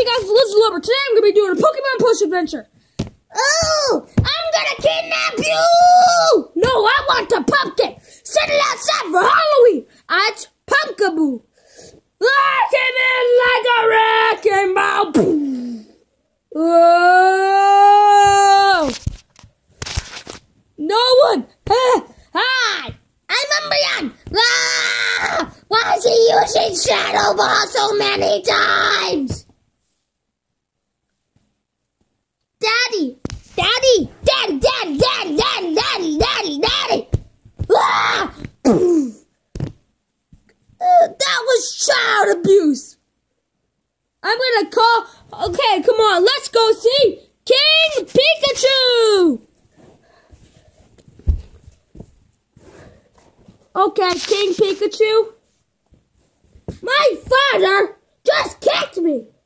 guys, this is Lover. Today I'm going to be doing a Pokemon plush adventure. Oh, I'm going to kidnap you! No, I want the pumpkin. Set it outside for Halloween. It's Pumpkaboo. I came in like a wrecking ball. Oh! No one. Hi, I'm Umbreon. Ah! Why is he using Shadow Ball so many times? Daddy! Daddy! Daddy! Daddy! Daddy! Daddy! Daddy! Daddy! Daddy! Ah! That was child abuse. I'm gonna call... Okay, come on. Let's go see King Pikachu! Okay, King Pikachu. My father just kicked me.